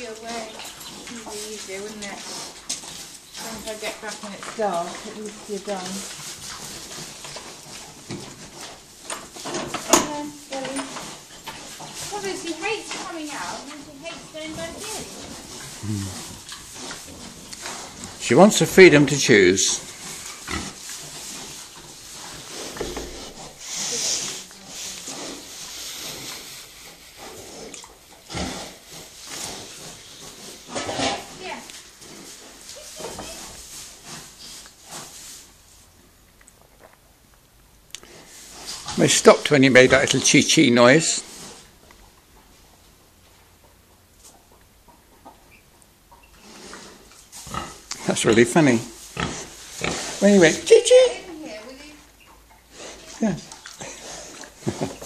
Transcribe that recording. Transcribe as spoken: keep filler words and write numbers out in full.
away. It'd be easier, wouldn't it? Then if I get back and it's dark, at least you're done. And then, Billy. Probably she hates coming out and she hates going back in. Mm. She wants the freedom to choose. They stopped when you made that little chee-chee noise. That's really funny. When you went chee-chee. Here, will you? Yeah.